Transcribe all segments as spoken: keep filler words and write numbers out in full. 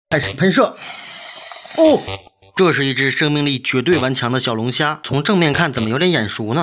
开始喷射。哦，这是一只生命力绝对顽强的小龙虾，从正面看怎么有点眼熟呢？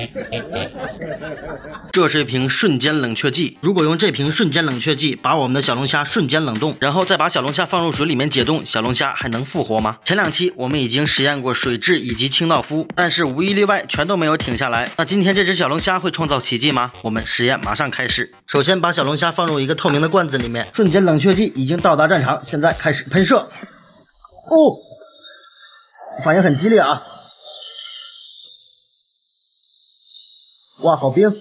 这是一瓶瞬间冷却剂，如果用这瓶瞬间冷却剂把我们的小龙虾瞬间冷冻，然后再把小龙虾放入水里面解冻，小龙虾还能复活吗？前两期我们已经实验过水蛭以及清道夫，但是无一例外全都没有挺下来。那今天这只小龙虾会创造奇迹吗？我们实验马上开始。首先把小龙虾放入一个透明的罐子里面，瞬间冷却剂已经到达战场，现在开始喷射。哦，反应很激烈啊！哇，好冰！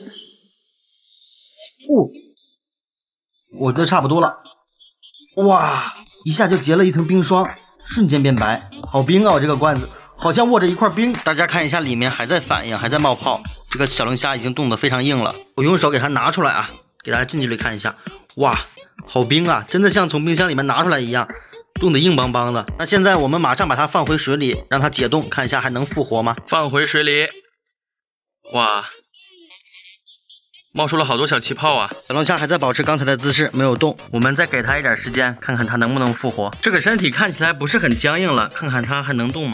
哦，我觉得差不多了。哇，一下就结了一层冰霜，瞬间变白，好冰啊！我这个罐子好像握着一块冰。大家看一下，里面还在反应，还在冒泡。这个小龙虾已经冻得非常硬了，我用手给它拿出来啊，给大家近距离看一下。哇，好冰啊，真的像从冰箱里面拿出来一样，冻得硬邦邦的。那现在我们马上把它放回水里，让它解冻，看一下还能复活吗？ 放回水里。哇，冒出了好多小气泡啊！ 小龙虾还在保持刚才的姿势，没有动。 我们再给它一点时间，看看它能不能复活。这个身体看起来不是很僵硬了，看看它还能动吗？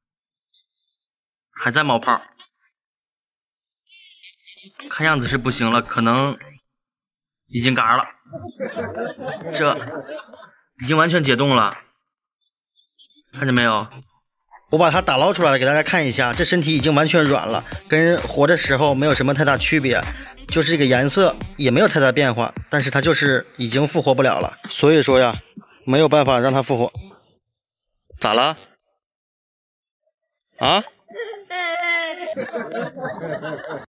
还在冒泡，看样子是不行了，可能已经嘎了。这已经完全解冻了，看见没有？ 我把它打捞出来了，给大家看一下，这身体已经完全软了，跟活的时候没有什么太大区别，就是这个颜色也没有太大变化，但是它就是已经复活不了了。所以说呀，没有办法让它复活。 咋了？啊？